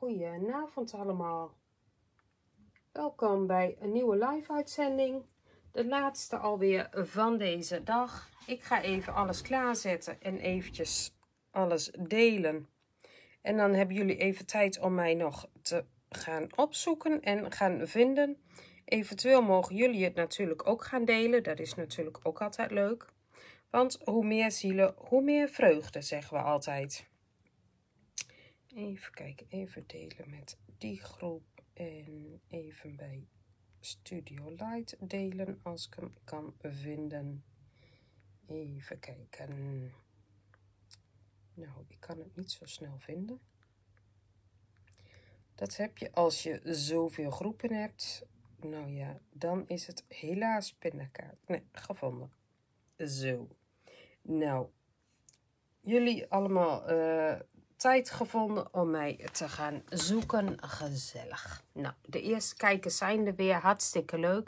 Goedenavond allemaal. Welkom bij een nieuwe live uitzending. De laatste alweer van deze dag. Ik ga even alles klaarzetten en eventjes alles delen. En dan hebben jullie even tijd om mij nog te gaan opzoeken en gaan vinden. Eventueel mogen jullie het natuurlijk ook gaan delen. Dat is natuurlijk ook altijd leuk. Want hoe meer zielen, hoe meer vreugde, zeggen we altijd. Even kijken, even delen met die groep en even bij Studio Light delen als ik hem kan vinden. Even kijken. Nou, ik kan het niet zo snel vinden. Dat heb je als je zoveel groepen hebt. Nou ja, dan is het helaas pindakaart. Nee, gevonden. Zo. Nou, jullie allemaal tijd gevonden om mij te gaan zoeken. Gezellig. Nou, de eerste kijkers zijn er weer. Hartstikke leuk.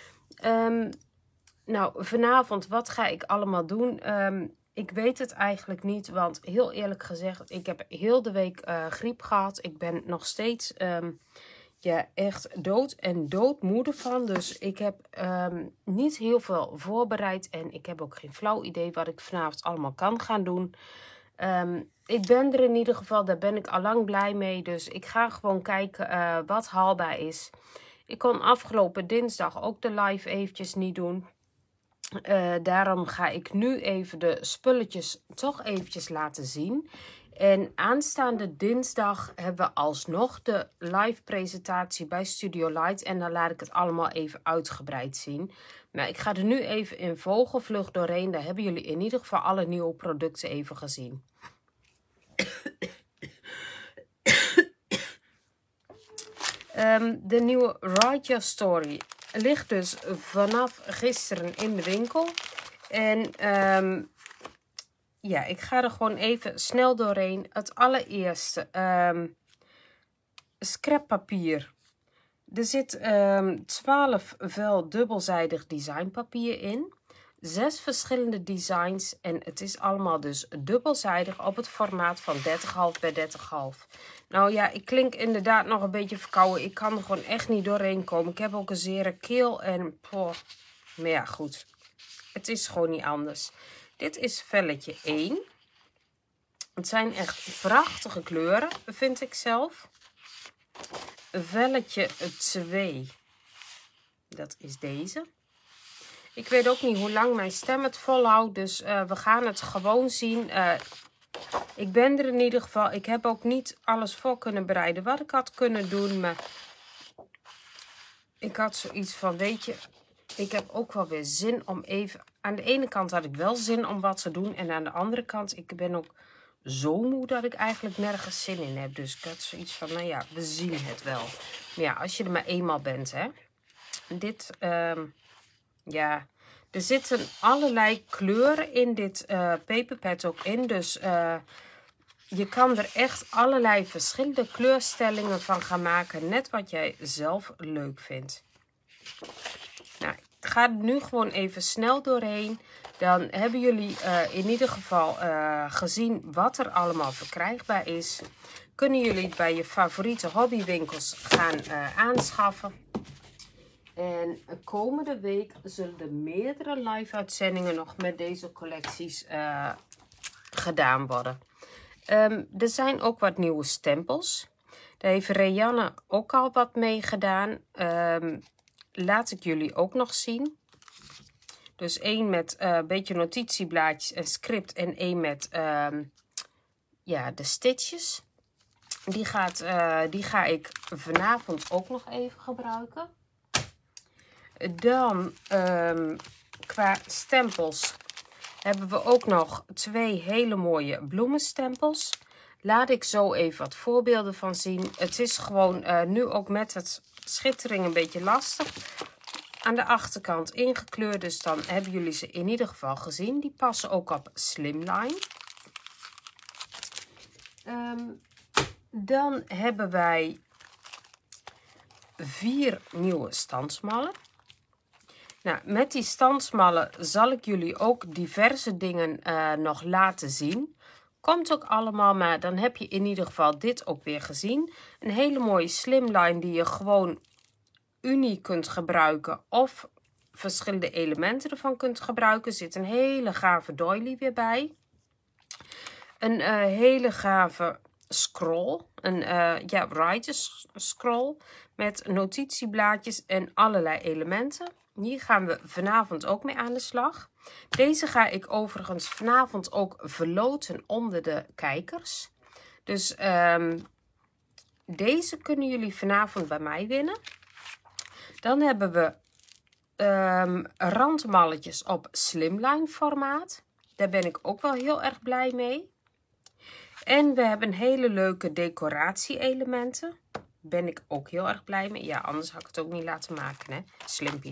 Nou, vanavond, wat ga ik allemaal doen? Ik weet het eigenlijk niet, want heel eerlijk gezegd, ik heb heel de week griep gehad. Ik ben nog steeds ja, echt dood en doodmoede van. Dus ik heb niet heel veel voorbereid en ik heb ook geen flauw idee wat ik vanavond allemaal kan gaan doen. Ik ben er in ieder geval, daar ben ik al lang blij mee. Dus ik ga gewoon kijken wat haalbaar is. Ik kon afgelopen dinsdag ook de live eventjes niet doen. Daarom ga ik nu even de spulletjes toch eventjes laten zien. En aanstaande dinsdag hebben we alsnog de live presentatie bij Studio Light. En dan laat ik het allemaal even uitgebreid zien. Maar ik ga er nu even in vogelvlucht doorheen. Daar hebben jullie in ieder geval alle nieuwe producten even gezien. De nieuwe Write Your Story ligt dus vanaf gisteren in de winkel. En ja, ik ga er gewoon even snel doorheen. Het allereerste, scrappapier. Er zit 12 vel dubbelzijdig designpapier in. 6 verschillende designs en het is allemaal dus dubbelzijdig op het formaat van 30,5 bij 30,5. Nou ja, ik klink inderdaad nog een beetje verkouden. Ik kan er gewoon echt niet doorheen komen. Ik heb ook een zere keel en maar ja, goed. Het is gewoon niet anders. Dit is velletje 1. Het zijn echt prachtige kleuren, vind ik zelf. Velletje 2. Dat is deze. Ik weet ook niet hoe lang mijn stem het volhoudt, dus we gaan het gewoon zien. Ik ben er in ieder geval. Ik heb ook niet alles voor kunnen bereiden wat ik had kunnen doen, maar ik had zoiets van, weet je, ik heb ook wel weer zin om even... Aan de ene kant had ik wel zin om wat te doen en aan de andere kant, ik ben ook zo moe dat ik eigenlijk nergens zin in heb. Dus ik had zoiets van, nou ja, we zien het wel. Maar ja, als je er maar eenmaal bent, hè. Dit, ja... Er zitten allerlei kleuren in dit paperpad ook in. Dus je kan er echt allerlei verschillende kleurstellingen van gaan maken. Net wat jij zelf leuk vindt. Nou, ik ga er nu gewoon even snel doorheen. Dan hebben jullie in ieder geval gezien wat er allemaal verkrijgbaar is. Kunnen jullie het bij je favoriete hobbywinkels gaan aanschaffen. En komende week zullen er meerdere live-uitzendingen nog met deze collecties gedaan worden. Er zijn ook wat nieuwe stempels. Daar heeft Rianne ook al wat mee gedaan. Laat ik jullie ook nog zien. Dus één met een beetje notitieblaadjes en script. En één met ja, de stitches. Die ga ik vanavond ook nog even gebruiken. Dan qua stempels hebben we ook nog 2 hele mooie bloemenstempels. Laat ik zo even wat voorbeelden van zien. Het is gewoon nu ook met het schittering een beetje lastig. Aan de achterkant ingekleurd, dus dan hebben jullie ze in ieder geval gezien. Die passen ook op Slimline. Dan hebben wij 4 nieuwe standsmallen. Nou, met die standsmallen zal ik jullie ook diverse dingen nog laten zien. Komt ook allemaal, maar dan heb je in ieder geval dit ook weer gezien. Een hele mooie slimline die je gewoon unie kunt gebruiken of verschillende elementen ervan kunt gebruiken. Er zit een hele gave doily weer bij. Een hele gave scroll, een writer scroll met notitieblaadjes en allerlei elementen. Hier gaan we vanavond ook mee aan de slag. Deze ga ik overigens vanavond ook verloten onder de kijkers. Dus deze kunnen jullie vanavond bij mij winnen. Dan hebben we randmalletjes op slimline formaat. Daar ben ik ook wel heel erg blij mee. En we hebben hele leuke decoratie-elementen. Ben ik ook heel erg blij mee. Ja, anders had ik het ook niet laten maken, hè. Slimpie.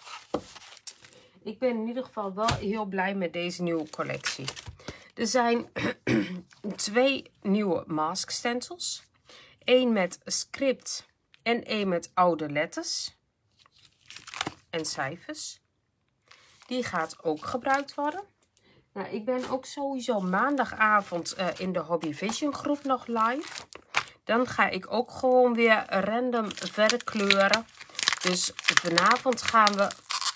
Ik ben in ieder geval wel heel blij met deze nieuwe collectie. Er zijn 2 nieuwe mask stencils. 1 met script en 1 met oude letters en cijfers. Die gaat ook gebruikt worden. Nou, ik ben ook sowieso maandagavond in de Hobby Vision groep nog live. Dan ga ik ook gewoon weer random verder kleuren. Dus vanavond gaan we,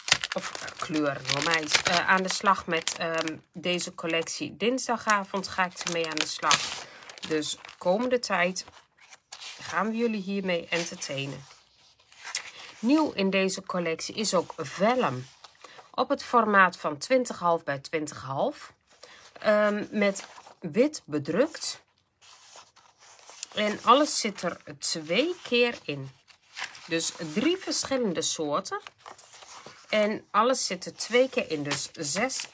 aan de slag met deze collectie. Dinsdagavond ga ik ermee aan de slag. Dus komende tijd gaan we jullie hiermee entertainen. Nieuw in deze collectie is ook vellum. Op het formaat van 20,5 bij 20,5. Met wit bedrukt. En alles zit er 2 keer in. Dus 3 verschillende soorten. En alles zit er 2 keer in. Dus 6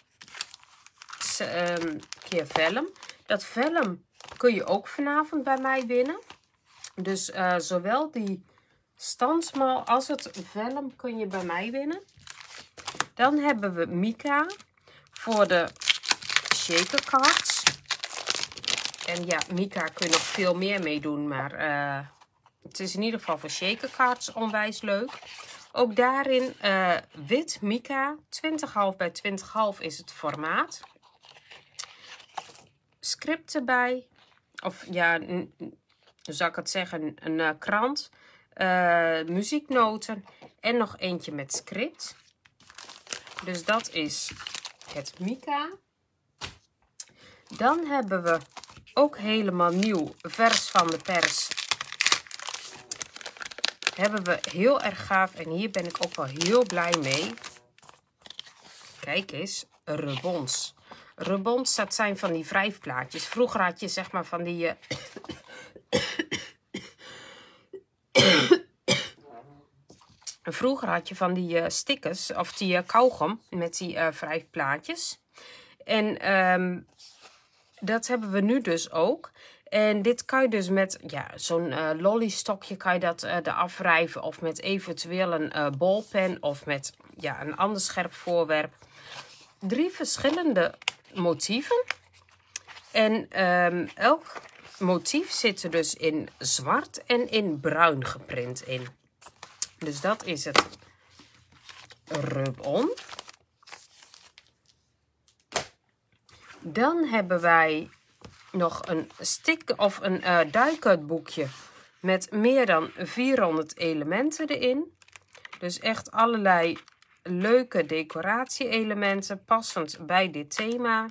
keer vellum. Dat vellum kun je ook vanavond bij mij winnen. Dus zowel die standsmal als het vellum kun je bij mij winnen. Dan hebben we mica voor de shaker cards. En ja, mica kun je nog veel meer mee doen, maar het is in ieder geval voor shaker cards onwijs leuk. Ook daarin wit mica, 20,5 bij 20,5 is het formaat. Script erbij, of ja, hoe zou ik het zeggen, een krant, muzieknoten en nog eentje met script. Dus dat is het mica. Dan hebben we ook helemaal nieuw, vers van de pers. Hebben we heel erg gaaf en hier ben ik ook wel heel blij mee. Kijk eens, rebons. Rebons, dat zijn van die wrijfplaatjes. Vroeger had je zeg maar van die... Vroeger had je van die stickers of die kauwgom met die wrijfplaatjes. En dat hebben we nu dus ook. En dit kan je dus met zo'n lollystokje kan je dat eraf wrijven. Of met eventueel een bolpen of met een ander scherp voorwerp. 3 verschillende motieven. En elk motief zit er dus in zwart en in bruin geprint in. Dus dat is het rub-on. Dan hebben wij nog een stick of een die-cut-boekje met meer dan 400 elementen erin. Dus echt allerlei leuke decoratie-elementen passend bij dit thema.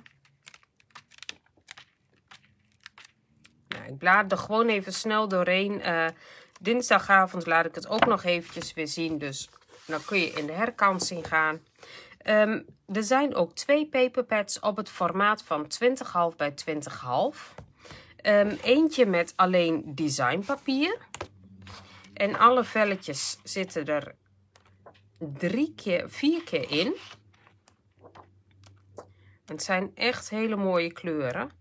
Nou, ik blader er gewoon even snel doorheen. Dinsdagavond laat ik het ook nog eventjes weer zien. Dus dan kun je in de herkansing gaan. Er zijn ook 2 paperpads op het formaat van 20,5 bij 20,5. Eentje met alleen designpapier. En alle velletjes zitten er 4 keer in. Het zijn echt hele mooie kleuren.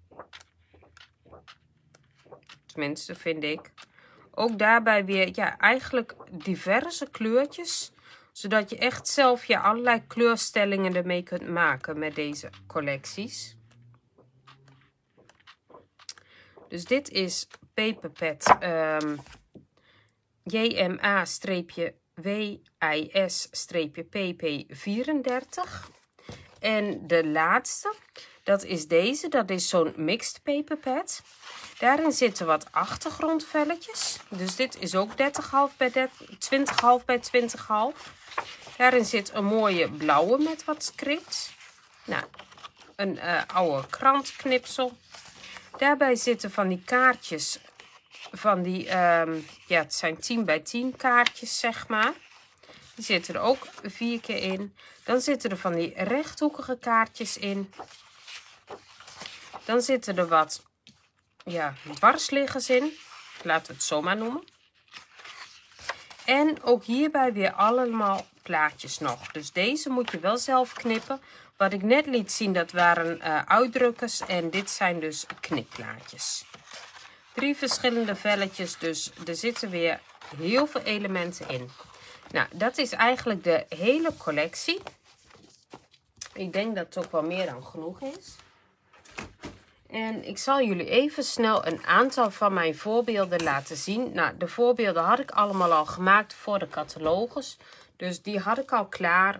Tenminste, vind ik. Ook daarbij weer, eigenlijk diverse kleurtjes. Zodat je echt zelf allerlei kleurstellingen ermee kunt maken met deze collecties. Dus dit is paperpad JMA-WIS-PP34. En de laatste, dat is deze. Dat is zo'n mixed paper pad. Daarin zitten wat achtergrondvelletjes. Dus dit is ook 20,5 bij 20,5. Daarin zit een mooie blauwe met wat script. Nou, een oude krantknipsel. Daarbij zitten van die kaartjes. Van die, ja, het zijn 10 bij 10 kaartjes, zeg maar. Die zitten er ook 4 keer in. Dan zitten er van die rechthoekige kaartjes in. Dan zitten er wat, ja, dwarsliggers in. Laten we het zo maar noemen. En ook hierbij weer allemaal plaatjes nog. Dus deze moet je wel zelf knippen. Wat ik net liet zien, dat waren uitdrukkers. En dit zijn dus knipplaatjes. 3 verschillende velletjes, dus er zitten weer heel veel elementen in. Nou, dat is eigenlijk de hele collectie. Ik denk dat het ook wel meer dan genoeg is. En ik zal jullie even snel een aantal van mijn voorbeelden laten zien. Nou, de voorbeelden had ik allemaal al gemaakt voor de catalogus. Dus die had ik al klaar.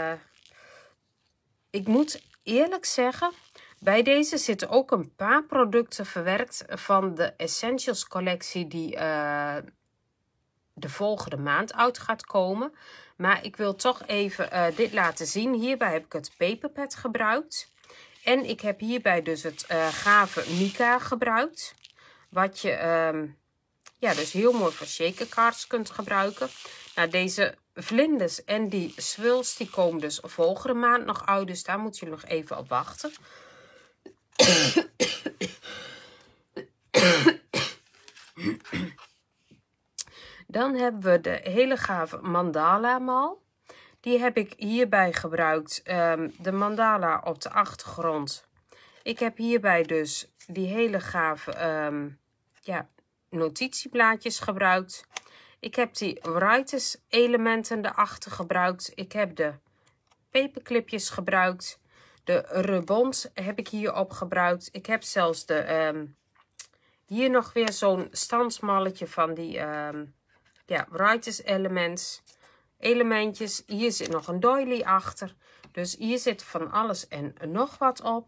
Ik moet eerlijk zeggen, bij deze zitten ook een paar producten verwerkt van de Essentials collectie die de volgende maand uit gaat komen. Maar ik wil toch even dit laten zien. Hierbij heb ik het paperpad gebruikt. En ik heb hierbij dus het gave mica gebruikt. Wat je ja, dus heel mooi voor shaker cards kunt gebruiken. Nou, deze vlinders en die swirls die komen dus volgende maand nog uit. Dus daar moeten jullie nog even op wachten. Dan hebben we de hele gave mandala mal. Die heb ik hierbij gebruikt. De mandala op de achtergrond. Ik heb hierbij dus die hele gave ja, notitieblaadjes gebruikt. Ik heb die writers elementen erachter gebruikt. Ik heb de paperclipjes gebruikt. De rebons heb ik hierop gebruikt. Ik heb zelfs de hier nog weer zo'n standsmalletje van die ja, writers elementjes. Hier zit nog een doily achter. Dus hier zit van alles en nog wat op.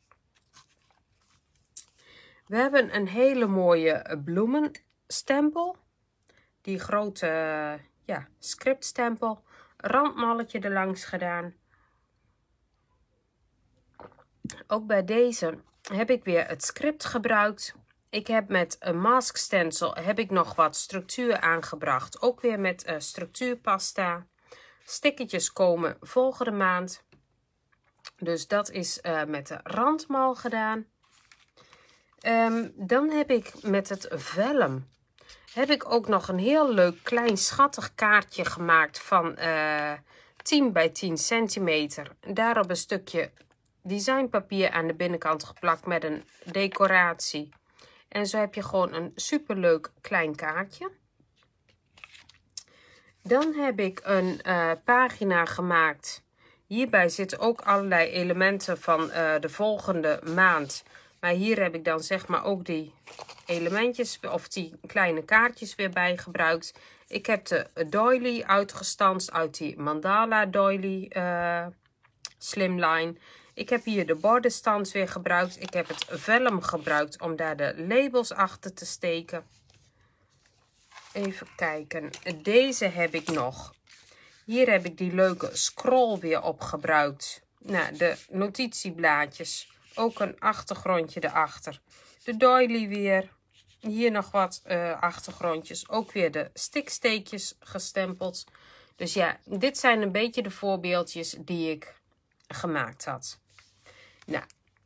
We hebben een hele mooie bloemenstempel. Die grote ja, scriptstempel. Randmalletje erlangs gedaan. Ook bij deze heb ik weer het script gebruikt. Ik heb met een mask stencil heb ik nog wat structuur aangebracht. Ook weer met structuurpasta. Stickertjes komen volgende maand. Dus dat is met de randmal gedaan. Dan heb ik met het vellum heb ik ook nog een heel leuk klein schattig kaartje gemaakt van 10 bij 10 centimeter. Daarop een stukje designpapier aan de binnenkant geplakt met een decoratie. En zo heb je gewoon een superleuk klein kaartje. Dan heb ik een pagina gemaakt. Hierbij zitten ook allerlei elementen van de volgende maand. Maar hier heb ik dan zeg maar ook die elementjes of die kleine kaartjes weer bij gebruikt. Ik heb de doily uitgestanst uit die mandala doily slimline. Ik heb hier de bordenstans weer gebruikt. Ik heb het vellum gebruikt om daar de labels achter te steken. Even kijken. Deze heb ik nog. Hier heb ik die leuke scroll weer op gebruikt. Nou, de notitieblaadjes. Ook een achtergrondje erachter. De doily weer. Hier nog wat achtergrondjes. Ook weer de stiksteekjes gestempeld. Dus ja, dit zijn een beetje de voorbeeldjes die ik gemaakt had. Nou,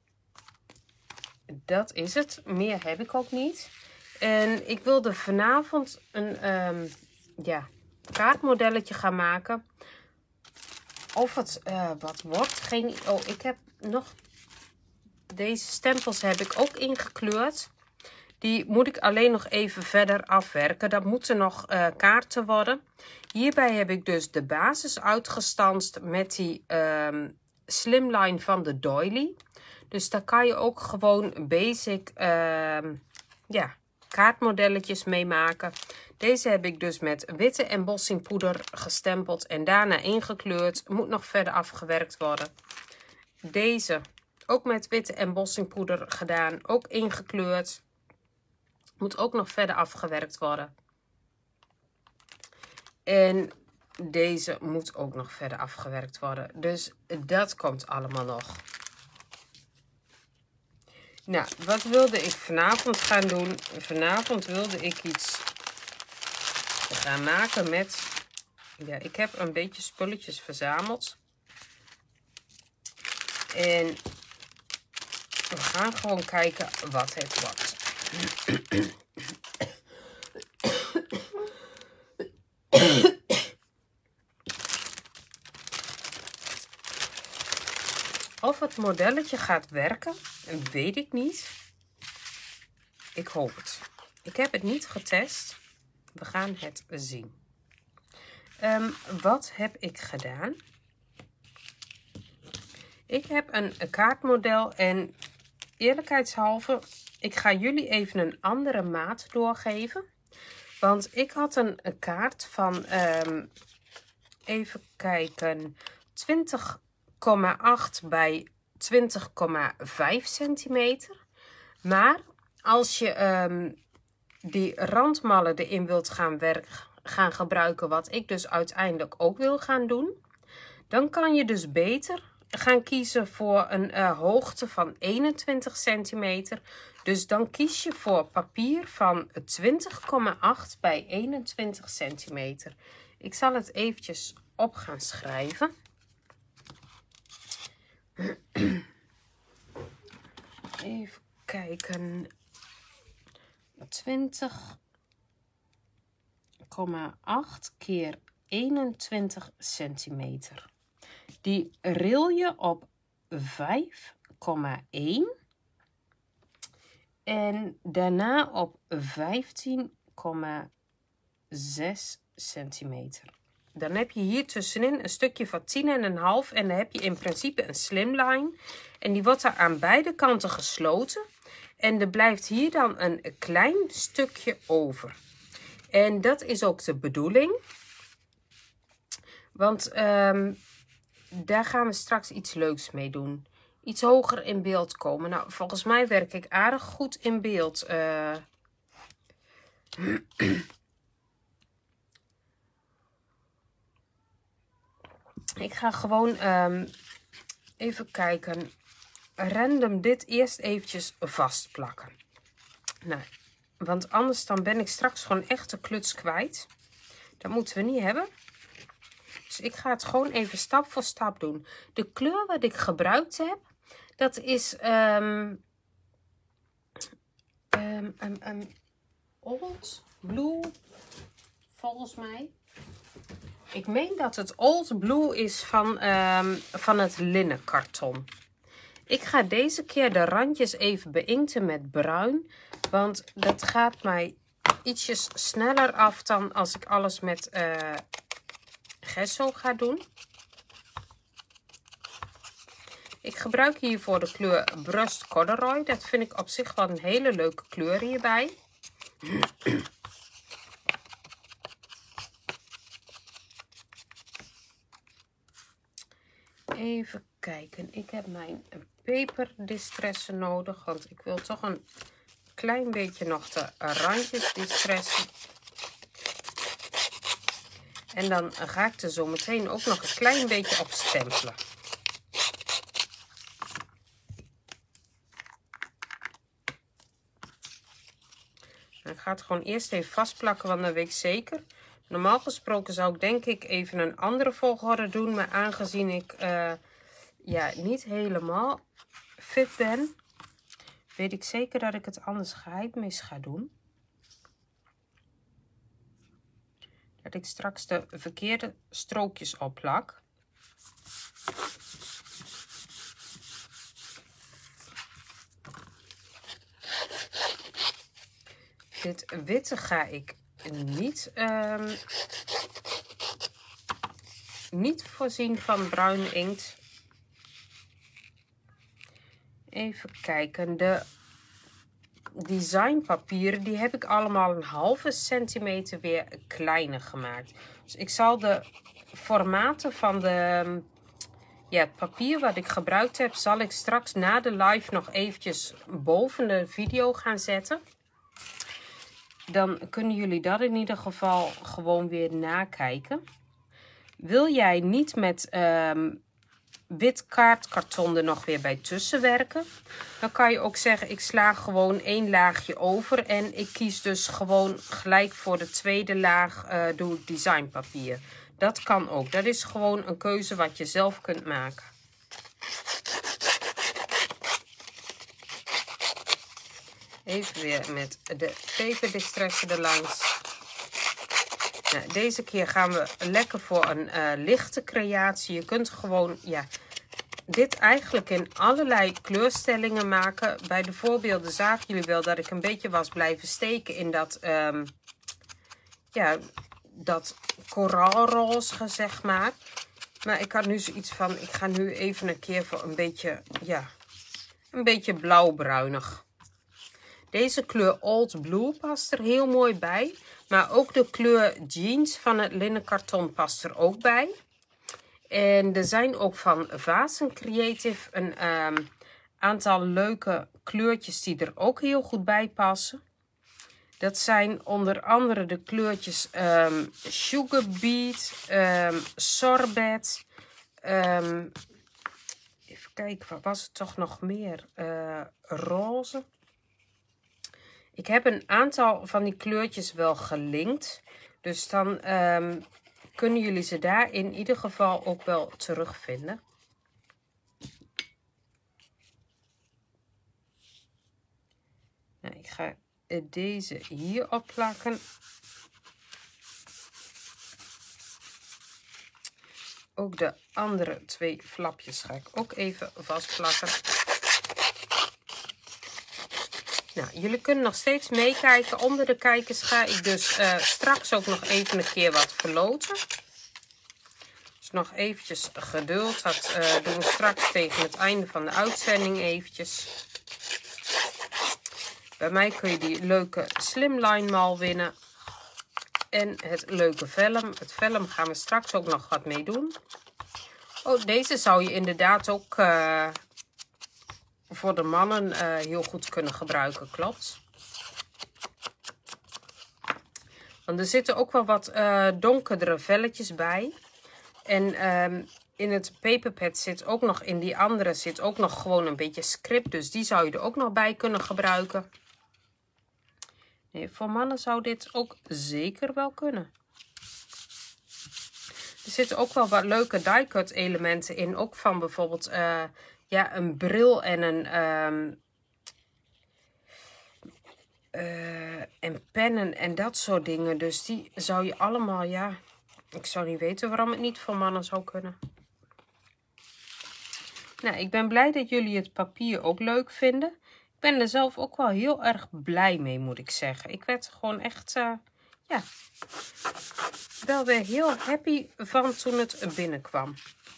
dat is het. Meer heb ik ook niet. En ik wilde vanavond een ja, kaartmodelletje gaan maken. Of het wat wordt. Geen, oh, ik heb nog... Deze stempels heb ik ook ingekleurd. Die moet ik alleen nog even verder afwerken. Dat moeten nog kaarten worden. Hierbij heb ik dus de basis uitgestanst met die slimline van de doily. Dus daar kan je ook gewoon basic ja, kaartmodelletjes mee maken. Deze heb ik dus met witte embossingpoeder gestempeld en daarna ingekleurd. Moet nog verder afgewerkt worden. Deze ook met witte embossingpoeder gedaan. Ook ingekleurd. Moet ook nog verder afgewerkt worden. En deze moet ook nog verder afgewerkt worden. Dus dat komt allemaal nog. Nou, wat wilde ik vanavond gaan doen? Vanavond wilde ik iets gaan maken met... Ja, ik heb een beetje spulletjes verzameld. En we gaan gewoon kijken wat het wordt. Of het modelletje gaat werken, weet ik niet. Ik hoop het. Ik heb het niet getest. We gaan het zien. Wat heb ik gedaan? Ik heb een kaartmodel en eerlijkheidshalve, ik ga jullie even een andere maat doorgeven. Want ik had een kaart van, even kijken, 20,8 bij 20,5 centimeter. Maar als je die randmallen erin wilt gaan gebruiken, wat ik dus uiteindelijk ook wil gaan doen, dan kan je dus beter gaan kiezen voor een hoogte van 21 centimeter. Dus dan kies je voor papier van 20,8 bij 21 centimeter. Ik zal het eventjes op gaan schrijven. Even kijken. 20,8 keer 21 centimeter. Die ril je op 5,1 en daarna op 15,6 centimeter. Dan heb je hier tussenin een stukje van 10,5 en dan heb je in principe een slimline. En die wordt daar aan beide kanten gesloten. En er blijft hier dan een klein stukje over. En dat is ook de bedoeling. Want daar gaan we straks iets leuks mee doen. Iets hoger in beeld komen. Nou, volgens mij werk ik aardig goed in beeld. Ik ga gewoon even kijken. Random dit eerst eventjes vastplakken. Nou, want anders dan ben ik straks gewoon echt de kluts kwijt. Dat moeten we niet hebben. Dus ik ga het gewoon even stap voor stap doen. De kleur wat ik gebruikt heb, dat is Old Blue, volgens mij. Ik meen dat het Old Blue is van het linnenkarton. Ik ga deze keer de randjes even beïnkten met bruin. Want dat gaat mij ietsjes sneller af dan als ik alles met gesso ga doen. Ik gebruik hiervoor de kleur Brushed Corduroy. Dat vind ik op zich wel een hele leuke kleur hierbij. Even kijken. Ik heb mijn peperdistressen nodig. Want ik wil toch een klein beetje nog de randjes distressen. En dan ga ik er zo meteen ook nog een klein beetje op stempelen. Ik ga het gewoon eerst even vastplakken, want dan weet ik zeker. Normaal gesproken zou ik denk ik even een andere volgorde doen. Maar aangezien ik ja, niet helemaal fit ben, weet ik zeker dat ik het anders mis ga doen. Dat ik straks de verkeerde strookjes opplak. Dit witte ga ik niet voorzien van bruin inkt. Even kijken. De designpapieren, die heb ik allemaal een halve centimeter weer kleiner gemaakt. Dus ik zal de formaten van de Ja, het papier wat ik gebruikt heb, zal ik straks na de live nog eventjes boven de video gaan zetten. Dan kunnen jullie dat in ieder geval gewoon weer nakijken. Wil jij niet met wit kaartkarton er nog weer bij tussen werken, dan kan je ook zeggen, ik sla gewoon 1 laagje over en ik kies dus gewoon gelijk voor de tweede laag doe ik designpapier. Dat kan ook. Dat is gewoon een keuze wat je zelf kunt maken. Even weer met de peperdistresser erlangs. Nou, deze keer gaan we lekker voor een lichte creatie. Je kunt gewoon dit eigenlijk in allerlei kleurstellingen maken. Bij de voorbeelden zagen jullie wel dat ik een beetje was blijven steken in dat, dat koraalroze, zeg maar. Maar ik had nu zoiets van, ik ga nu even een keer voor een beetje blauwbruinig. Deze kleur Old Blue past er heel mooi bij. Maar ook de kleur Jeans van het linnen karton past er ook bij. En er zijn ook van Vazen Creative een aantal leuke kleurtjes die er ook heel goed bij passen. Dat zijn onder andere de kleurtjes Sugar Beet, Sorbet. Even kijken, wat was het toch nog meer? Roze. Ik heb een aantal van die kleurtjes wel gelinkt. Dus dan kunnen jullie ze daar in ieder geval ook wel terugvinden. Nou, ik ga deze hier opplakken. Ook de andere 2 flapjes ga ik ook even vastplakken. Nou, jullie kunnen nog steeds meekijken. Onder de kijkers ga ik dus straks ook nog even een keer wat verloten. Dus nog eventjes geduld. Dat doen we straks tegen het einde van de uitzending eventjes. Bij mij kun je die leuke slimline mal winnen. En het leuke vellum. Het vellum gaan we straks ook nog wat mee doen. Oh, deze zou je inderdaad ook voor de mannen heel goed kunnen gebruiken, klopt. Want er zitten ook wel wat donkerdere velletjes bij. En in het paperpad zit ook nog, in die andere zit ook nog gewoon een beetje script. Dus die zou je er ook nog bij kunnen gebruiken. Nee, voor mannen zou dit ook zeker wel kunnen. Er zitten ook wel wat leuke die-cut elementen in. Ook van bijvoorbeeld een bril en en pennen en dat soort dingen. Dus die zou je allemaal, ik zou niet weten waarom het niet voor mannen zou kunnen. Nou, ik ben blij dat jullie het papier ook leuk vinden. Ik ben er zelf ook wel heel erg blij mee, moet ik zeggen. Ik werd er gewoon echt, wel weer heel happy van toen het binnenkwam.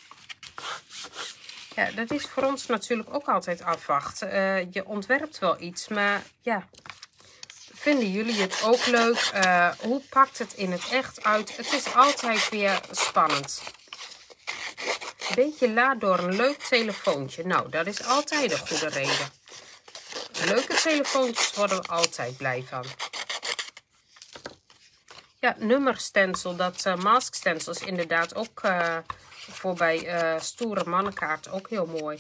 Ja, dat is voor ons natuurlijk ook altijd afwachten. Je ontwerpt wel iets, maar vinden jullie het ook leuk? Hoe pakt het in het echt uit? Het is altijd weer spannend. Een beetje laat door een leuk telefoontje. Nou, dat is altijd een goede reden. Leuke telefoontjes worden we altijd blij van. Ja, nummerstencil, dat mask stencil is inderdaad ook voor bij stoere mannenkaart ook heel mooi.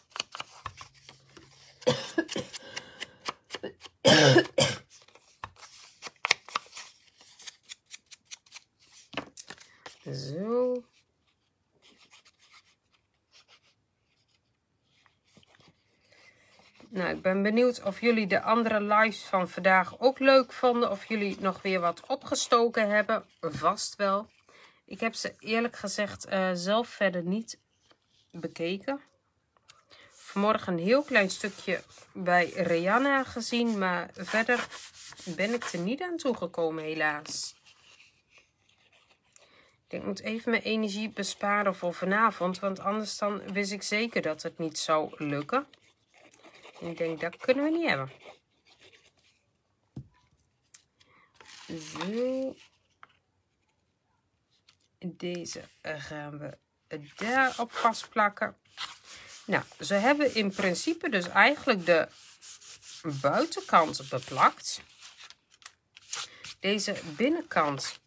Zo. Nou, ik ben benieuwd of jullie de andere lives van vandaag ook leuk vonden. Of jullie nog weer wat opgestoken hebben. Vast wel. Ik heb ze eerlijk gezegd zelf verder niet bekeken. Vanmorgen een heel klein stukje bij Rihanna gezien. Maar verder ben ik er niet aan toegekomen helaas. Ik moet even mijn energie besparen voor vanavond. Want anders dan wist ik zeker dat het niet zou lukken. En ik denk, dat kunnen we niet hebben. Zo. Deze gaan we daarop vastplakken. Nou, ze hebben in principe dus eigenlijk de buitenkant beplakt. Deze binnenkant,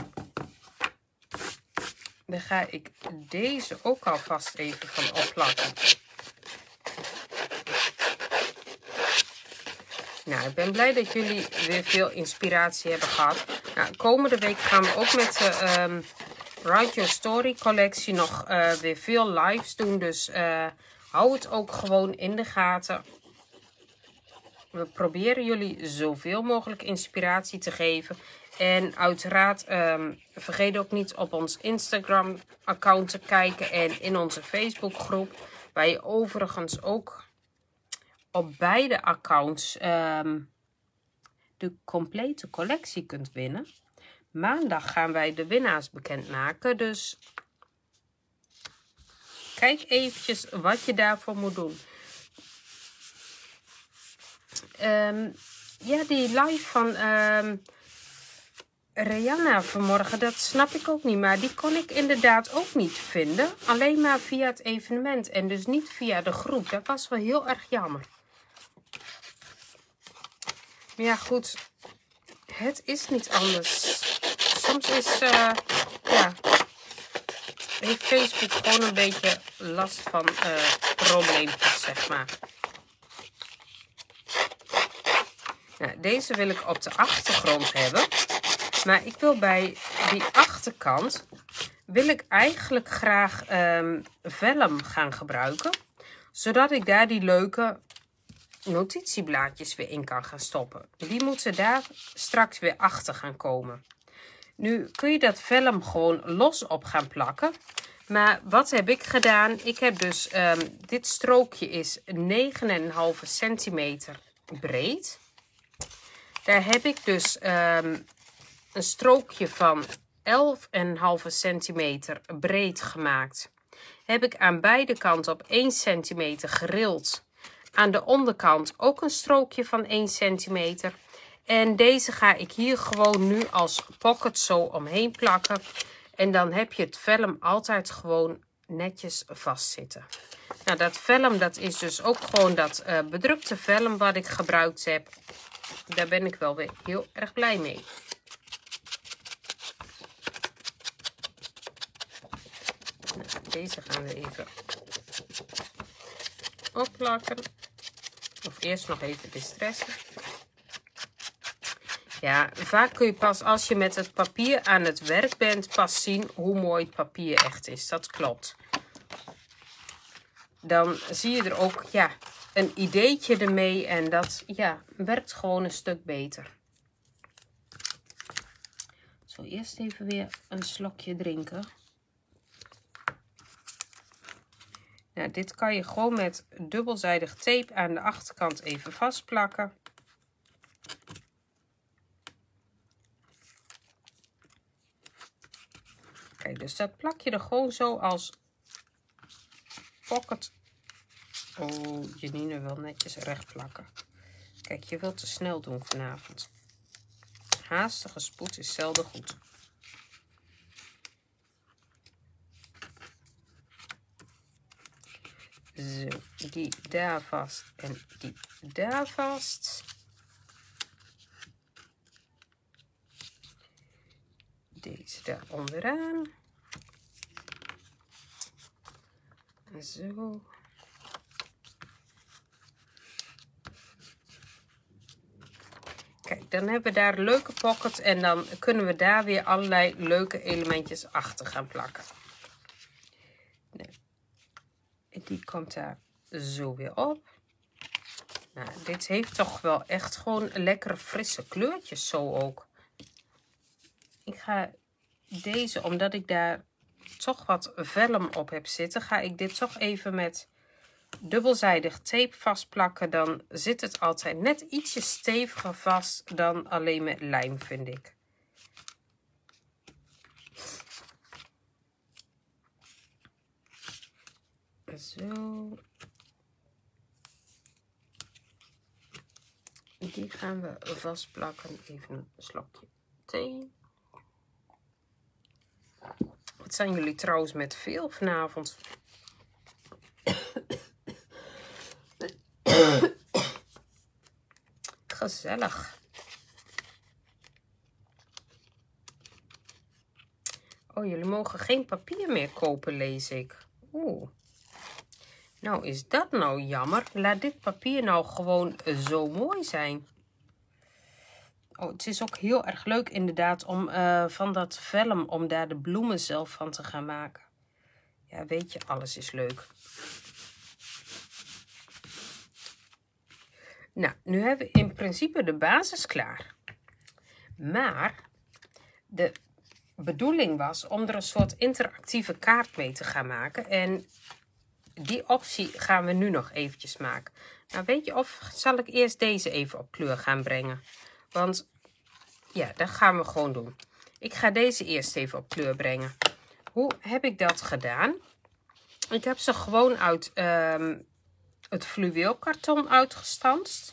daar ga ik deze ook alvast even van opplakken. Nou, ik ben blij dat jullie weer veel inspiratie hebben gehad. Nou, komende week gaan we ook met de Write Your Story collectie nog weer veel lives doen. Dus hou het ook gewoon in de gaten. We proberen jullie zoveel mogelijk inspiratie te geven. En uiteraard vergeet ook niet op ons Instagram account te kijken. En in onze Facebook groep. Waar je overigens ook op beide accounts de complete collectie kunt winnen. Maandag gaan wij de winnaars bekendmaken. Dus kijk eventjes wat je daarvoor moet doen. Ja, die live van Rihanna vanmorgen, dat snap ik ook niet. Maar die kon ik inderdaad ook niet vinden. Alleen maar via het evenement en dus niet via de groep. Dat was wel heel erg jammer. Maar ja, goed. Het is niet anders. Soms is, ja, heeft Facebook gewoon een beetje last van probleempjes, zeg maar. Nou, deze wil ik op de achtergrond hebben. Maar ik wil bij die achterkant, wil ik eigenlijk graag vellum gaan gebruiken. Zodat ik daar die leuke notitieblaadjes weer in kan gaan stoppen. Die moeten daar straks weer achter gaan komen. Nu kun je dat vellum gewoon los op gaan plakken. Maar wat heb ik gedaan? Ik heb dus, dit strookje is 9,5 centimeter breed. Daar heb ik dus een strookje van 11,5 centimeter breed gemaakt. Heb ik aan beide kanten op 1 centimeter gerild. Aan de onderkant ook een strookje van 1 centimeter. En deze ga ik hier gewoon nu als pocket zo omheen plakken. En dan heb je het vellum altijd gewoon netjes vastzitten. Nou, dat vellum, dat is dus ook gewoon dat bedrukte vellum wat ik gebruikt heb. Daar ben ik wel weer heel erg blij mee. Nou, deze gaan we even opplakken. Of eerst nog even distressen. Ja, vaak kun je pas als je met het papier aan het werk bent, pas zien hoe mooi het papier echt is. Dat klopt. Dan zie je er ook, ja, een ideetje ermee en dat, ja, werkt gewoon een stuk beter. Zo, eerst even weer een slokje drinken. Nou, dit kan je gewoon met dubbelzijdig tape aan de achterkant even vastplakken. Kijk, dus dat plak je er gewoon zo als pocket. Oh, Janine wil netjes recht plakken. Kijk, je wilt te snel doen vanavond. Haastige spoed is zelden goed. Zo, die daar vast en die daar vast. Deze daar onderaan. Zo. Kijk, dan hebben we daar een leuke pocket en dan kunnen we daar weer allerlei leuke elementjes achter gaan plakken. Nee. Die komt daar zo weer op. Nou, dit heeft toch wel echt gewoon lekkere frisse kleurtjes zo ook. Ik ga deze, omdat ik daar toch wat vellum op heb zitten, ga ik dit toch even met dubbelzijdig tape vastplakken. Dan zit het altijd net ietsje steviger vast dan alleen met lijm, vind ik. Zo. Die gaan we vastplakken. Even een slokje thee. Wat zijn jullie trouwens met veel vanavond? Gezellig. Oh, jullie mogen geen papier meer kopen, lees ik. Oeh. Nou, is dat nou jammer? Laat dit papier nou gewoon zo mooi zijn. Oh, het is ook heel erg leuk inderdaad om van dat vellum, om daar de bloemen zelf van te gaan maken. Ja, weet je, alles is leuk. Nou, nu hebben we in principe de basis klaar. Maar de bedoeling was om er een soort interactieve kaart mee te gaan maken. En die optie gaan we nu nog eventjes maken. Nou, weet je, of zal ik eerst deze even op kleur gaan brengen? Want ja, dat gaan we gewoon doen. Ik ga deze eerst even op kleur brengen. Hoe heb ik dat gedaan? Ik heb ze gewoon uit het fluweelkarton uitgestanst.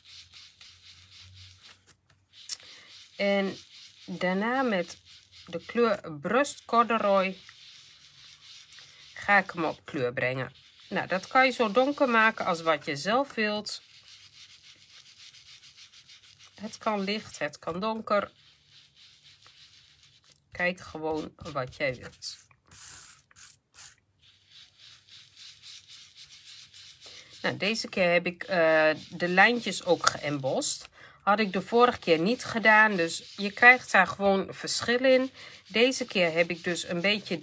En daarna met de kleur Brust Corduroy ga ik hem op kleur brengen. Nou, dat kan je zo donker maken als wat je zelf wilt. Het kan licht, het kan donker. Kijk gewoon wat jij wilt. Nou, deze keer heb ik de lijntjes ook geëmbost. Had ik de vorige keer niet gedaan, dus je krijgt daar gewoon verschil in. Deze keer heb ik dus een beetje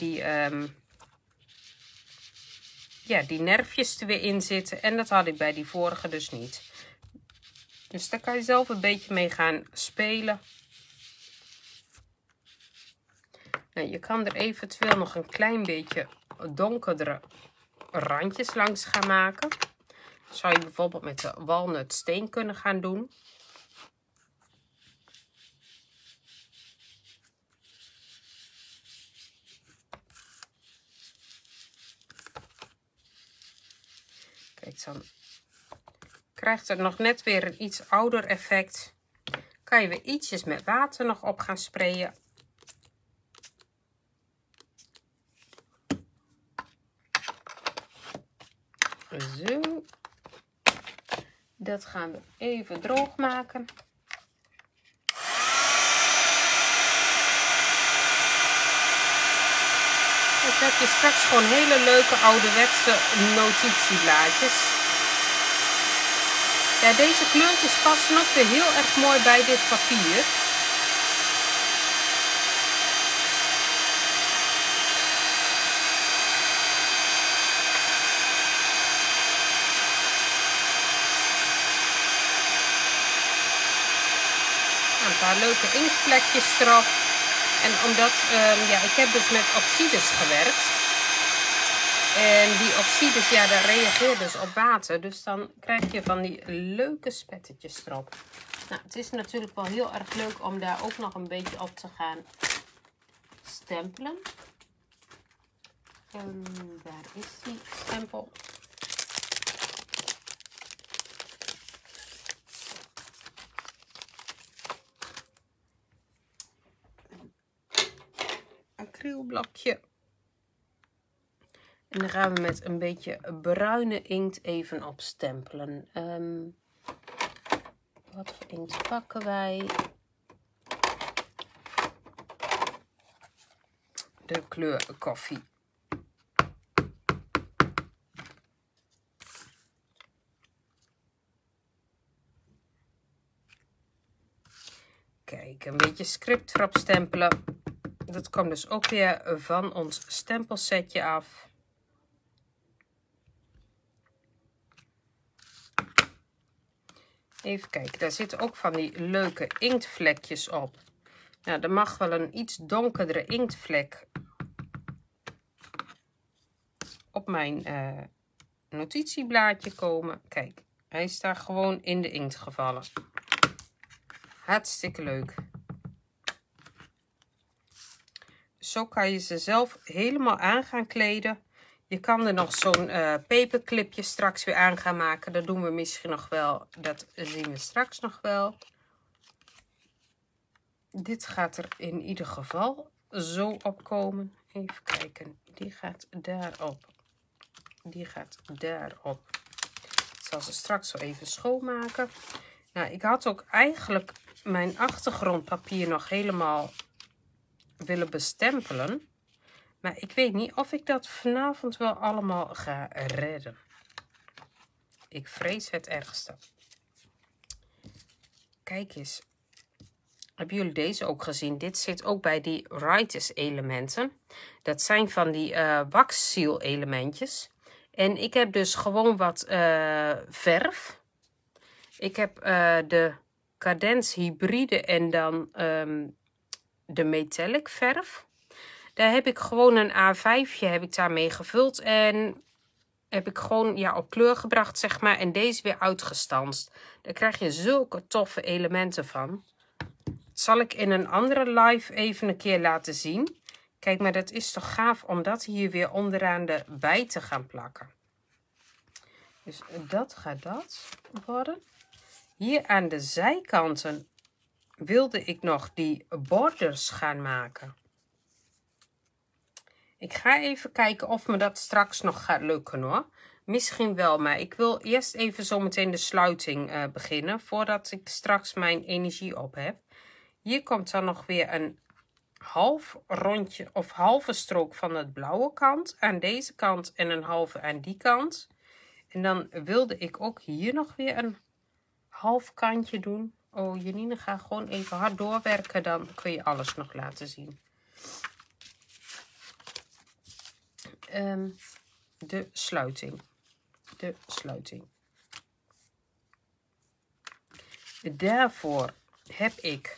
die nerfjes er weer in zitten. En dat had ik bij die vorige dus niet. Dus daar kan je zelf een beetje mee gaan spelen. Nou, je kan er eventueel nog een klein beetje donkerdere randjes langs gaan maken. Dat zou je bijvoorbeeld met de walnutsteen kunnen gaan doen. Kijk, dan krijgt het nog net weer een iets ouder effect. Kan je weer ietsjes met water nog op gaan sprayen. Zo. Dat gaan we even droog maken. Dan heb je straks gewoon hele leuke ouderwetse notitieblaadjes. Ja, deze kleurtjes passen ook weer heel erg mooi bij dit papier. Een paar leuke inktvlekjes erop. En omdat, ik heb dus met oxides gewerkt. En die oxides, ja, dat reageert dus op water. Dus dan krijg je van die leuke spettetjes erop. Nou, het is natuurlijk wel heel erg leuk om daar ook nog een beetje op te gaan stempelen. Daar is die stempel. Acrylblokje. En dan gaan we met een beetje bruine inkt even op stempelen. Wat voor inkt pakken wij? De kleur koffie. Kijk, een beetje script erop stempelen. Dat komt dus ook weer van ons stempelsetje af. Even kijken, daar zitten ook van die leuke inktvlekjes op. Nou, er mag wel een iets donkerdere inktvlek op mijn notitieblaadje komen. Kijk, hij is daar gewoon in de inkt gevallen. Hartstikke leuk. Zo kan je ze zelf helemaal aan gaan kleden. Je kan er nog zo'n paperclipje straks weer aan gaan maken. Dat doen we misschien nog wel. Dat zien we straks nog wel. Dit gaat er in ieder geval zo op komen. Even kijken. Die gaat daarop. Die gaat daarop. Ik zal ze straks zo even schoonmaken. Nou, ik had ook eigenlijk mijn achtergrondpapier nog helemaal willen bestempelen. Maar ik weet niet of ik dat vanavond wel allemaal ga redden. Ik vrees het ergste. Kijk eens. Hebben jullie deze ook gezien? Dit zit ook bij die Writers elementen. Dat zijn van die waxziel elementjes. En ik heb dus gewoon wat verf. Ik heb de Cadence hybride en dan de metallic verf. Daar heb ik gewoon een A5'tje heb ik daarmee gevuld. En heb ik gewoon ja, op kleur gebracht, zeg maar. En deze weer uitgestanst. Daar krijg je zulke toffe elementen van. Dat zal ik in een andere live even een keer laten zien. Kijk, maar dat is toch gaaf om dat hier weer onderaan erbij te gaan plakken. Dus dat gaat dat worden. Hier aan de zijkanten wilde ik nog die borders gaan maken. Ik ga even kijken of me dat straks nog gaat lukken hoor. Misschien wel, maar ik wil eerst even zometeen de sluiting beginnen. Voordat ik straks mijn energie op heb. Hier komt dan nog weer een half rondje of halve strook van het blauwe kant. Aan deze kant en een halve aan die kant. En dan wilde ik ook hier nog weer een half kantje doen. Oh Janine, ga gewoon even hard doorwerken. Dan kun je alles nog laten zien. De sluiting. De sluiting. Daarvoor heb ik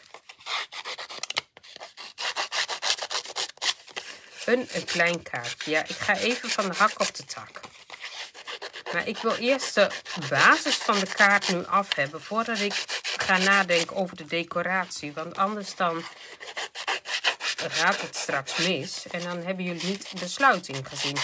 een klein kaartje. Ja, ik ga even van de hak op de tak. Maar ik wil eerst de basis van de kaart nu af hebben. Voordat ik ga nadenken over de decoratie. Want anders dan gaat het straks mis. En dan hebben jullie niet de sluiting gezien.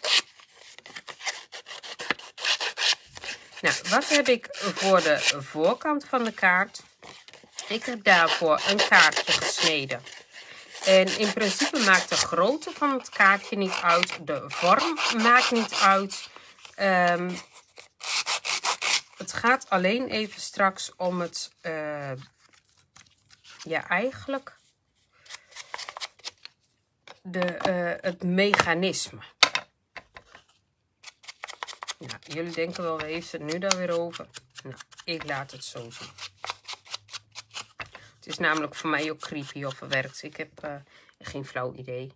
Nou, wat heb ik voor de voorkant van de kaart? Ik heb daarvoor een kaartje gesneden. En in principe maakt de grootte van het kaartje niet uit. De vorm maakt niet uit. Het gaat alleen even straks om het, ja eigenlijk, het mechanisme. Nou, jullie denken wel, waar heeft het nu dan weer over? Nou, ik laat het zo zien. Het is namelijk voor mij ook creepy of het werkt. Ik heb geen flauw idee.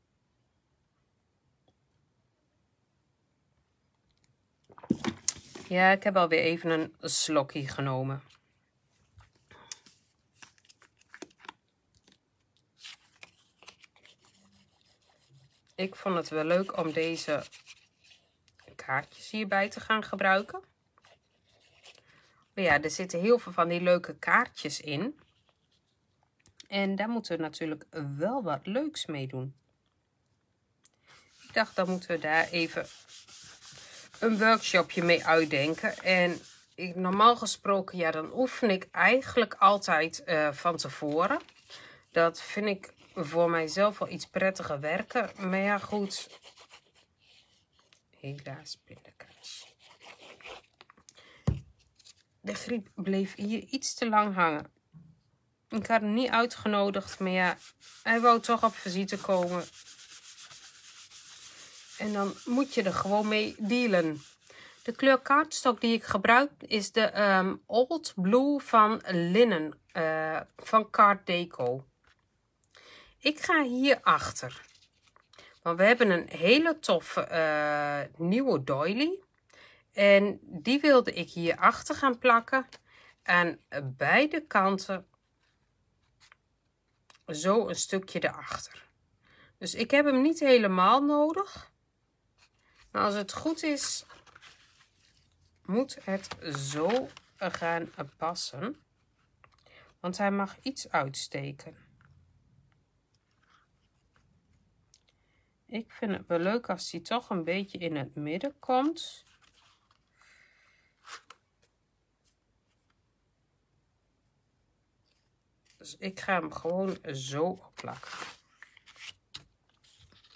Ja, ik heb alweer even een slokje genomen. Ik vond het wel leuk om deze kaartjes hierbij te gaan gebruiken. Maar ja, er zitten heel veel van die leuke kaartjes in. En daar moeten we natuurlijk wel wat leuks mee doen. Ik dacht, dan moeten we daar even een workshopje mee uitdenken. En normaal gesproken, ja, dan oefen ik eigenlijk altijd van tevoren. Dat vind ik voor mijzelf wel iets prettiger werken. Maar ja, goed. Helaas, pindakaas. De griep bleef hier iets te lang hangen. Ik had hem niet uitgenodigd, maar ja, hij wou toch op visite komen. En dan moet je er gewoon mee dealen. De kleur kaartstok die ik gebruik is de Old Blue van Linnen van Card Deco. Ik ga hier achter. Want we hebben een hele toffe nieuwe doily. En die wilde ik hier achter gaan plakken. Aan beide kanten zo een stukje erachter. Dus ik heb hem niet helemaal nodig. Maar als het goed is, moet het zo gaan passen. Want hij mag iets uitsteken. Ik vind het wel leuk als hij toch een beetje in het midden komt. Dus ik ga hem gewoon zo opplakken.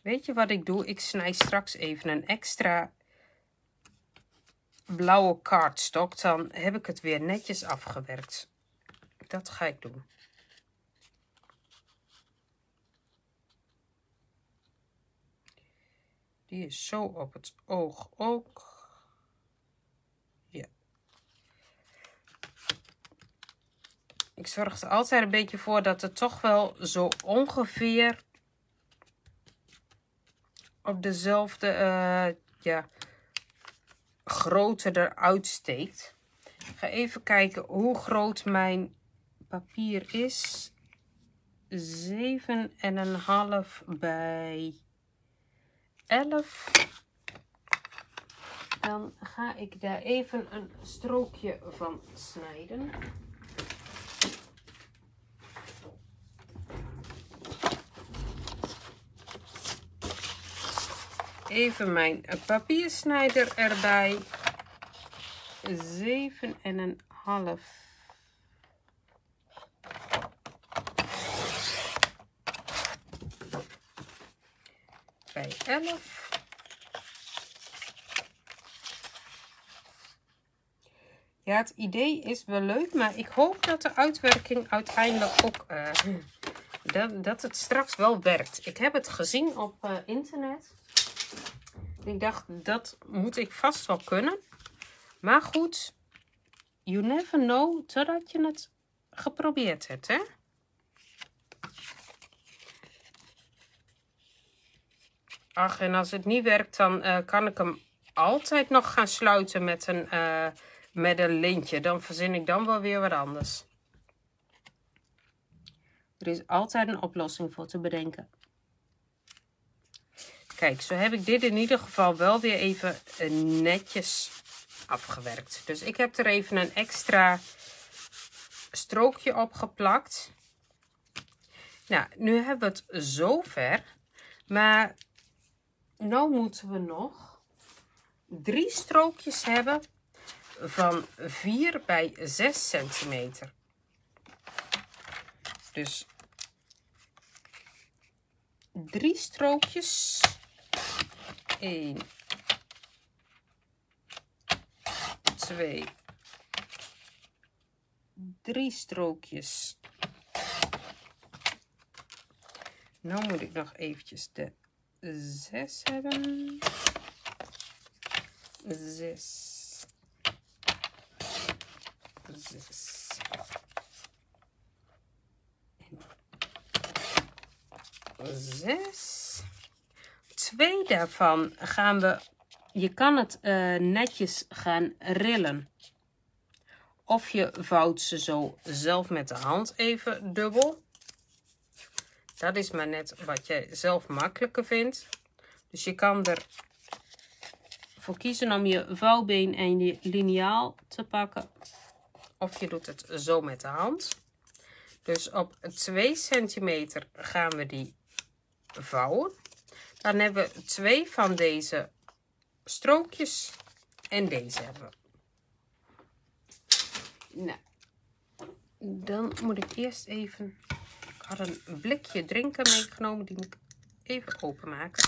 Weet je wat ik doe? Ik snij straks even een extra blauwe cardstock. Dan heb ik het weer netjes afgewerkt. Dat ga ik doen. Die is zo op het oog ook. Ja. Ik zorg er altijd een beetje voor dat het toch wel zo ongeveer op dezelfde ja, grootte eruit steekt. Ik ga even kijken hoe groot mijn papier is. 7,5 bij 11. Dan ga ik daar even een strookje van snijden. Even mijn papiersnijder erbij. 7,5 bij 11. Ja, het idee is wel leuk, maar ik hoop dat de uitwerking uiteindelijk ook dat het straks wel werkt. Ik heb het gezien op internet. Ik dacht, dat moet ik vast wel kunnen. Maar goed, you never know totdat je het geprobeerd hebt, hè? Ach, en als het niet werkt, dan kan ik hem altijd nog gaan sluiten met een lintje. Dan verzin ik dan wel weer wat anders. Er is altijd een oplossing voor te bedenken. Kijk, zo heb ik dit in ieder geval wel weer even netjes afgewerkt. Dus ik heb er even een extra strookje op geplakt. Nou, nu hebben we het zover. Maar nu moeten we nog 3 strookjes hebben van 4 bij 6 centimeter. Dus 3 strookjes. 1, 2, 3 strookjes. Nu moet ik nog eventjes de 6 hebben. 6. 6. 6. 2 daarvan gaan we, je kan het netjes gaan rillen. Of je vouwt ze zo zelf met de hand even dubbel. Dat is maar net wat jij zelf makkelijker vindt. Dus je kan ervoor kiezen om je vouwbeen en je liniaal te pakken. Of je doet het zo met de hand. Dus op 2 centimeter gaan we die vouwen. Dan hebben we 2 van deze strookjes. En deze hebben we. Nou, dan moet ik eerst even... Ik had een blikje drinken meegenomen. Die moet ik even openmaken.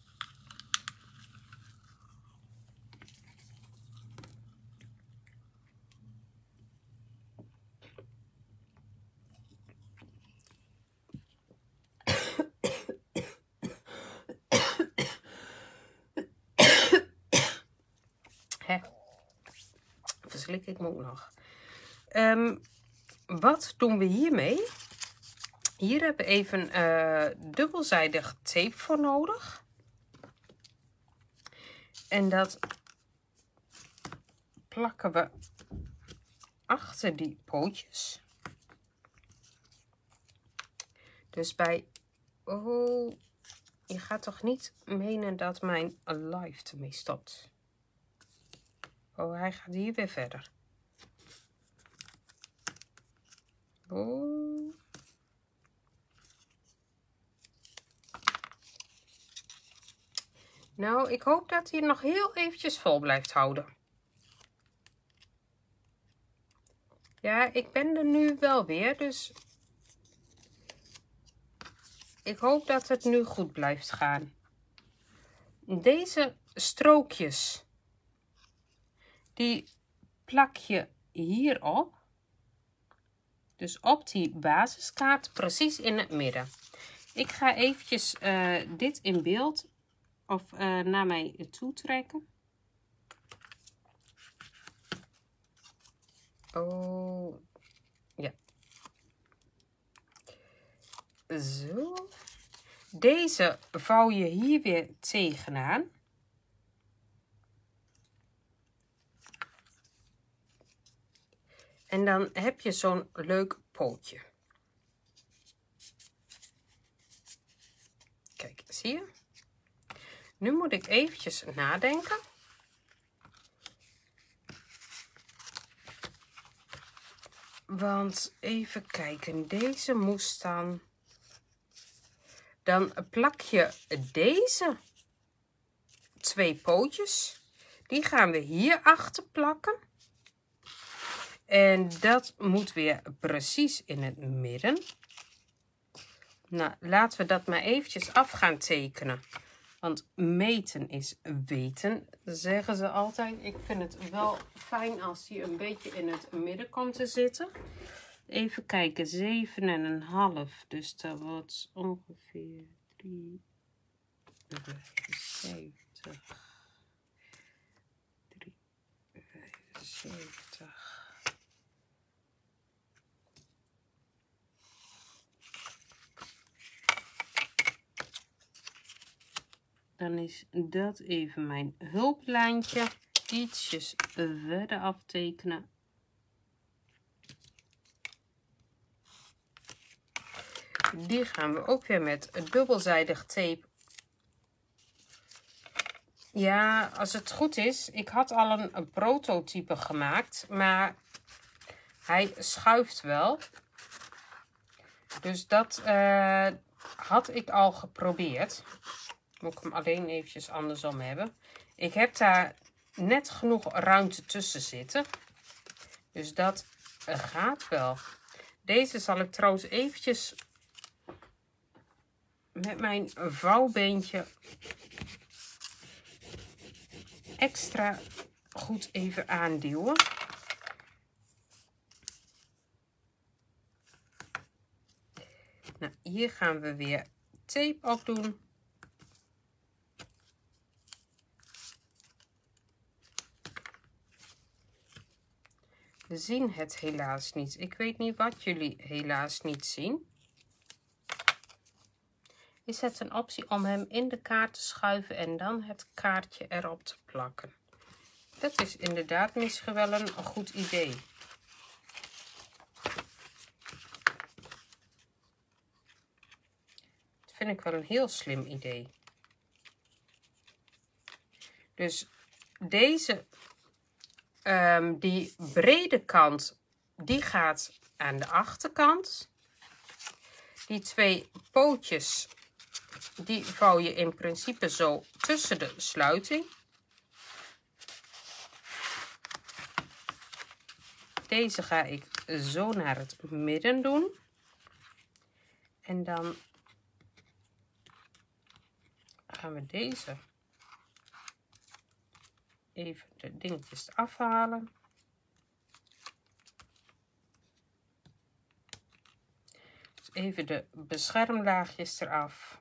Verslik ik me ook nog. Wat doen we hiermee? Hier hebben we even dubbelzijdig tape voor nodig. En dat plakken we achter die pootjes. Dus bij... Oh, je gaat toch niet menen dat mijn live ermee stopt? Oh, hij gaat hier weer verder. Oh. Nou, ik hoop dat hij nog heel eventjes vol blijft houden. Ja, ik ben er nu wel weer, dus ik hoop dat het nu goed blijft gaan. Deze strookjes, die plak je hierop. Dus op die basiskaart precies in het midden. Ik ga eventjes dit in beeld of naar mij toe trekken. Oh, ja. Zo. Deze vouw je hier weer tegenaan. En dan heb je zo'n leuk pootje. Kijk, zie je? Nu moet ik eventjes nadenken. Want even kijken, deze moest dan... Dan plak je deze 2 pootjes. Die gaan we hier achter plakken. En dat moet weer precies in het midden. Nou, laten we dat maar eventjes af gaan tekenen. Want meten is weten, zeggen ze altijd. Ik vind het wel fijn als die een beetje in het midden komt te zitten. Even kijken, 7,5. Dus dat wordt ongeveer 3,75. 3,75. Dan is dat even mijn hulplijntje. Ietsjes verder aftekenen. Die gaan we ook weer met dubbelzijdig tape. Ja, als het goed is. Ik had al een prototype gemaakt. Maar hij schuift wel. Dus dat had ik al geprobeerd. Moet ik hem alleen eventjes andersom hebben. Ik heb daar net genoeg ruimte tussen zitten. Dus dat gaat wel. Deze zal ik trouwens eventjes met mijn vouwbeentje extra goed even aanduwen. Nou, hier gaan we weer tape op doen. We zien het helaas niet. Ik weet niet wat jullie helaas niet zien. Is het een optie om hem in de kaart te schuiven en dan het kaartje erop te plakken? Dat is inderdaad misschien wel een goed idee. Dat vind ik wel een heel slim idee. Dus deze, die brede kant, die gaat aan de achterkant. Die 2 pootjes, die vouw je in principe zo tussen de sluiting. Deze ga ik zo naar het midden doen. En dan gaan we deze even de dingetjes afhalen. Dus even de beschermlaagjes eraf.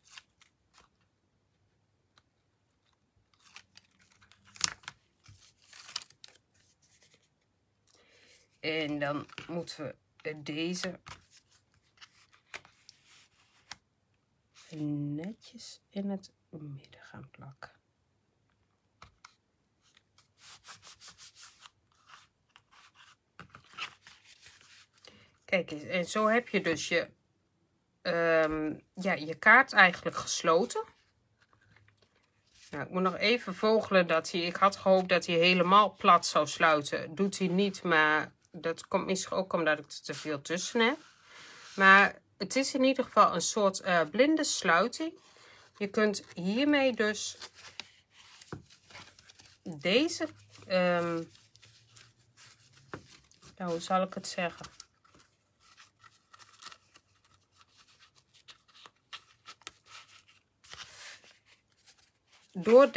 En dan moeten we deze netjes in het midden gaan plakken. Kijk eens, en zo heb je dus je, je kaart eigenlijk gesloten. Nou, ik moet nog even vogelen dat hij, ik had gehoopt dat hij helemaal plat zou sluiten. Doet hij niet, maar dat komt misschien ook omdat ik er te veel tussen heb. Maar het is in ieder geval een soort blinde sluiting. Je kunt hiermee dus deze, hoe zal ik het zeggen? door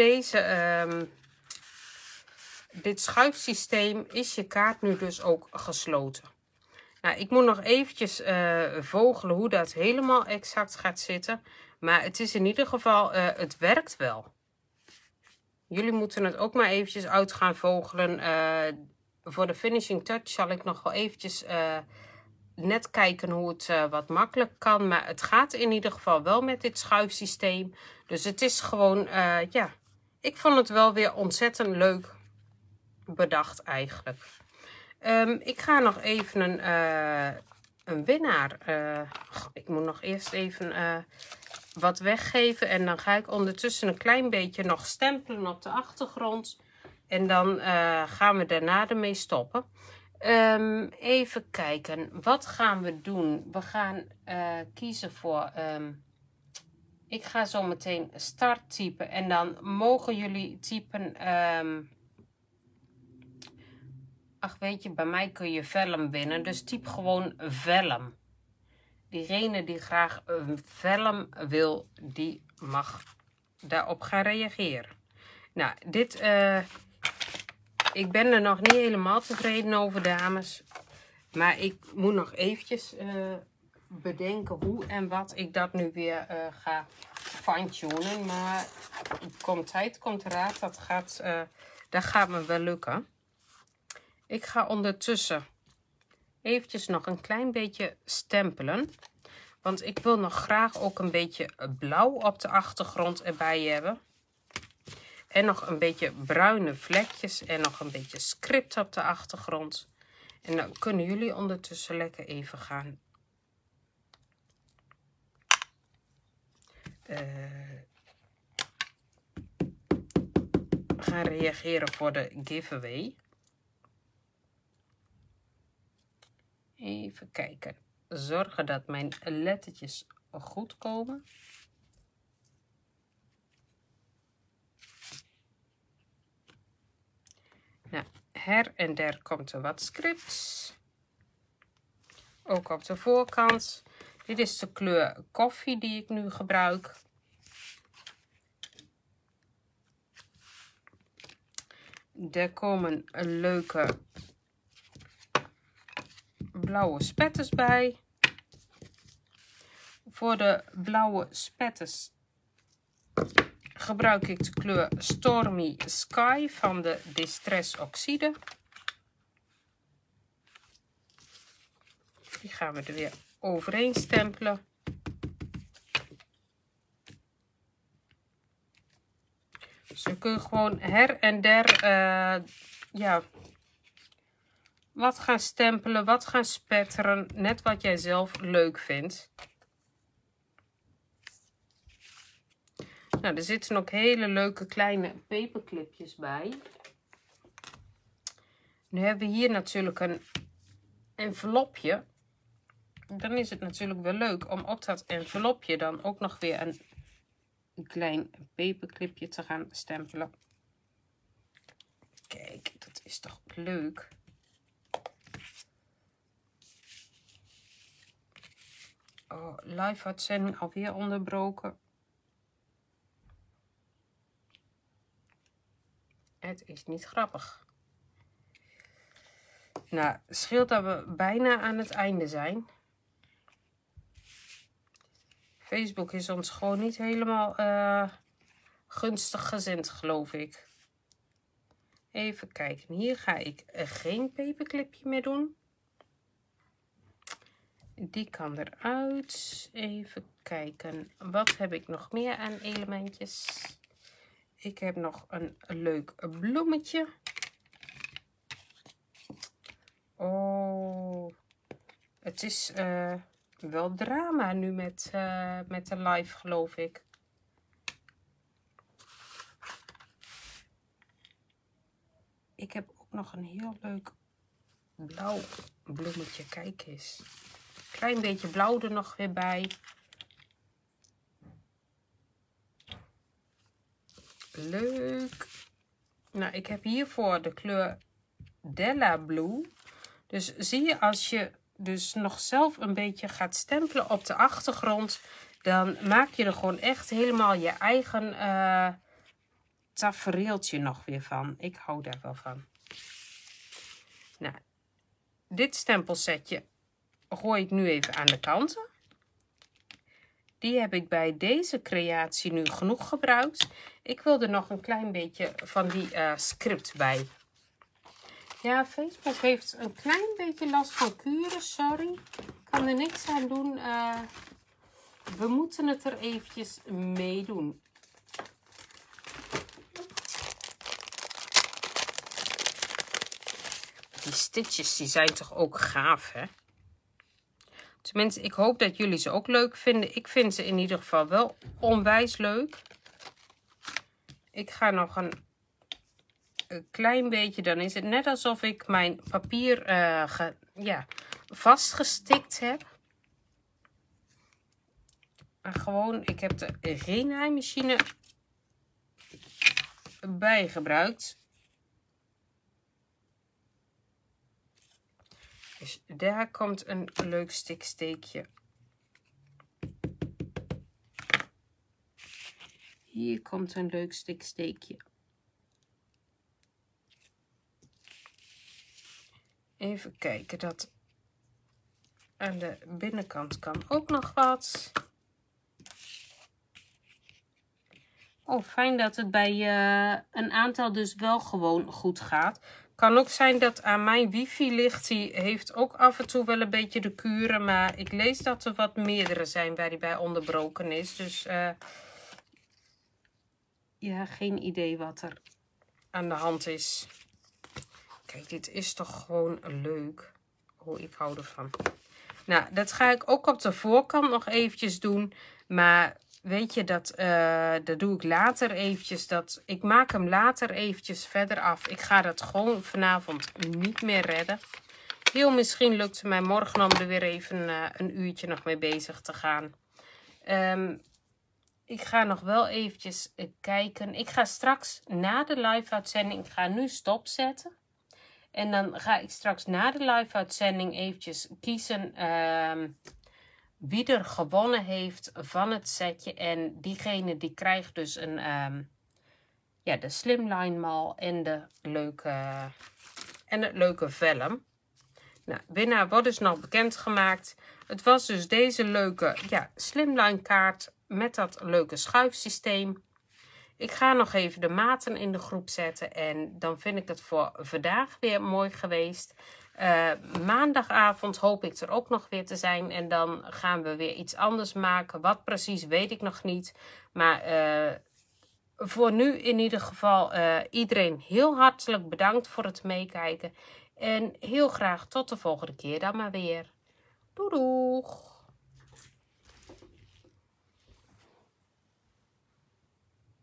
dit schuifsysteem is je kaart nu dus ook gesloten. Nou, ik moet nog eventjes vogelen hoe dat helemaal exact gaat zitten. Maar het is in ieder geval, het werkt wel. Jullie moeten het ook maar eventjes uit gaan vogelen. Voor de finishing touch zal ik nog wel eventjes net kijken hoe het wat makkelijk kan. Maar het gaat in ieder geval wel met dit schuifsysteem. Dus het is gewoon, ja, ik vond het wel weer ontzettend leuk bedacht eigenlijk. Ik ga nog even een winnaar. Ik moet nog eerst even wat weggeven. En dan ga ik ondertussen een klein beetje nog stempelen op de achtergrond. En dan gaan we daarna ermee stoppen. Even kijken. Wat gaan we doen? We gaan kiezen voor... ik ga zo meteen start typen. En dan mogen jullie typen... ach, weet je, bij mij kun je vellum winnen. Dus typ gewoon vellum. Diegene die graag een vellum wil, die mag daarop gaan reageren. Nou, dit... ik ben er nog niet helemaal tevreden over, dames. Maar ik moet nog eventjes bedenken hoe en wat ik dat nu weer ga fine-tunen. Maar komt tijd, komt raad. Dat gaat me wel lukken. Ik ga ondertussen eventjes nog een klein beetje stempelen. Want ik wil nog graag ook een beetje blauw op de achtergrond erbij hebben. En nog een beetje bruine vlekjes en nog een beetje script op de achtergrond. En dan kunnen jullie ondertussen lekker even gaan reageren voor de giveaway. Even kijken. Zorgen dat mijn lettertjes goed komen. Nou, her en der komt er wat script. Ook op de voorkant. Dit is de kleur koffie die ik nu gebruik. Er komen leuke blauwe spetters bij. Voor de blauwe spetters gebruik ik de kleur Stormy Sky van de Distress Oxide. Die gaan we er weer overheen stempelen. Dus we kunnen gewoon her en der ja, wat gaan stempelen, wat gaan spetteren. Net wat jij zelf leuk vindt. Nou, er zitten ook hele leuke kleine paperclipjes bij. Nu hebben we hier natuurlijk een envelopje. Dan is het natuurlijk wel leuk om op dat envelopje dan ook nog weer een klein paperclipje te gaan stempelen. Kijk, dat is toch leuk. Oh, live uitzending alweer onderbroken. Het is niet grappig. Nou, scheelt dat we bijna aan het einde zijn. Facebook is ons gewoon niet helemaal gunstig gezind, geloof ik. Even kijken. Hier ga ik geen paperclipje meer doen. Die kan eruit. Even kijken. Wat heb ik nog meer aan elementjes? Ik heb nog een leuk bloemetje. Oh, het is wel drama nu met de live, geloof ik. Ik heb ook nog een heel leuk blauw bloemetje. Kijk eens. Klein beetje blauw er nog weer bij. Leuk. Nou, ik heb hiervoor de kleur Della Blue. Dus zie je, als je dus nog zelf een beetje gaat stempelen op de achtergrond, dan maak je er gewoon echt helemaal je eigen tafereeltje nog weer van. Ik hou daar wel van. Nou, dit stempelsetje gooi ik nu even aan de kanten. Die heb ik bij deze creatie nu genoeg gebruikt. Ik wil er nog een klein beetje van die script bij. Ja, Facebook heeft een klein beetje last van kuren, sorry. Ik kan er niks aan doen. We moeten het er eventjes mee doen. Die stitches die zijn toch ook gaaf, hè? Tenminste, ik hoop dat jullie ze ook leuk vinden. Ik vind ze in ieder geval wel onwijs leuk. Ik ga nog een klein beetje, dan is het net alsof ik mijn papier vastgestikt heb. En gewoon, ik heb er geen naaimachine bij gebruikt. Dus daar komt een leuk stiksteekje. Hier komt een leuk stiksteekje. Even kijken, dat aan de binnenkant kan ook nog wat. Oh, fijn dat het bij een aantal dus wel gewoon goed gaat. Kan ook zijn dat aan mijn wifi ligt. Die heeft ook af en toe wel een beetje de kuren. Maar ik lees dat er wat meerdere zijn waar die bij onderbroken is. Dus ja, geen idee wat er aan de hand is. Kijk, dit is toch gewoon leuk. Oh, ik hou ervan. Nou, dat ga ik ook op de voorkant nog eventjes doen. Maar weet je, dat doe ik later eventjes. Ik maak hem later eventjes verder af. Ik ga dat gewoon vanavond niet meer redden. Heel misschien lukt het mij morgen om er weer even een uurtje nog mee bezig te gaan. Ik ga nog wel eventjes kijken. Ik ga straks na de live-uitzending, ik ga nu stopzetten. En dan ga ik straks na de live-uitzending eventjes kiezen wie er gewonnen heeft van het setje. En diegene die krijgt dus de slimline mal en het leuke vellum. Nou, winnaar wordt dus nog bekendgemaakt. Het was dus deze leuke slimline kaart met dat leuke schuifsysteem. Ik ga nog even de maten in de groep zetten en dan vind ik het voor vandaag weer mooi geweest. Maandagavond hoop ik er ook nog weer te zijn en dan gaan we weer iets anders maken. Wat precies weet ik nog niet. Maar voor nu in ieder geval iedereen heel hartelijk bedankt voor het meekijken. En heel graag tot de volgende keer dan maar weer. Doei doeg!